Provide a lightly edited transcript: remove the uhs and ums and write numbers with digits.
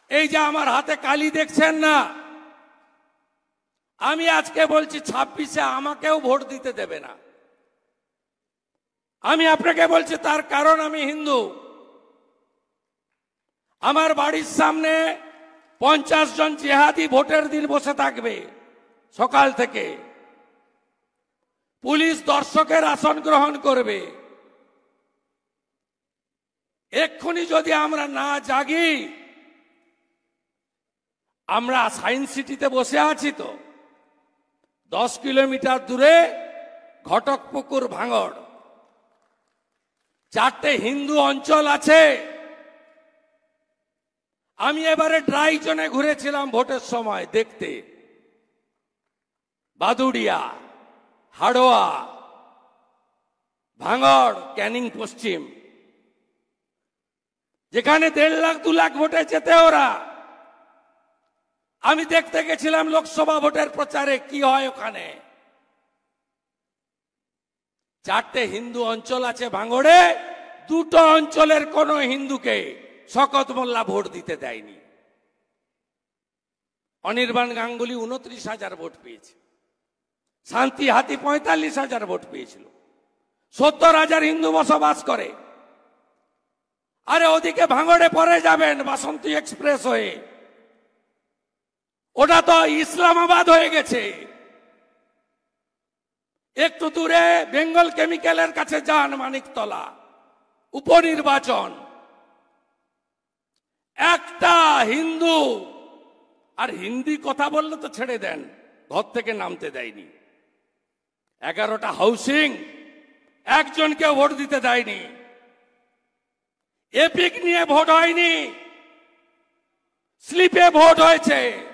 এই যে আমার হাতে কালি দেখছেন না, আমি আজকে বলছি 26-এ আমাকেও ভোট দিতে দেবে না। আমি আপনাকে বলছি তার কারণ আমি হিন্দু। আমার বাড়ির সামনে 50 জন জিহাদি ভোটের দিন বসে থাকবে সকাল থেকে। পুলিশ দর্শকের আসন গ্রহণ করবে। এক্ষুনি যদি আমরা না জাগি, আমরা সায়েন্স সিটিতে বসে আছি তো, 10 কিলোমিটার দূরে ঘটকপুকুর ভাঙড়, 4টে হিন্দু অঞ্চল আছে। আমি এবারে ড্রাই জোনে ঘুরেছিলাম ভোটের সময় দেখতে, বাদুড়িয়া, হাড়োয়া, ভাঙড়, ক্যানিং পশ্চিম, যেখানে 1.5 লাখ 2 লাখ ভোটে যেতে ওরা। আমি দেখতে গেছিলাম লোকসভা ভোটের প্রচারে কি হয় ওখানে। 4টে হিন্দু অঞ্চল আছে ভাঙড়ে, 2টো অঞ্চলের কোন হিন্দুকে শকত মোল্লা ভোট দিতে দেয়নি। অনির্বাণ গাঙ্গুলি 29,000 ভোট পেয়েছে, শান্তি হাতি 45,000 ভোট পেয়েছিল। 70,000 হিন্দু বসবাস করে। আরে ওদিকে ভাঙড়ে পরে যাবেন বাসন্তী এক্সপ্রেস হয়ে, ওটা তো ইসলামাবাদ হয়ে গেছে। একটু দূরে বেঙ্গল কেমিক্যালের কাছে যান, মানিকতলা, উপনির্বাচন, একটা হিন্দু। আর হিন্দি কথা বললে তো ছেড়ে দেন, ঘর থেকে নামতে দেয়নি। 11টা হাউসিং, একজনকে ভোট দিতে দেয়নি। এপিক নিয়ে ভোট হয়নি, স্লিপে ভোট হয়েছে।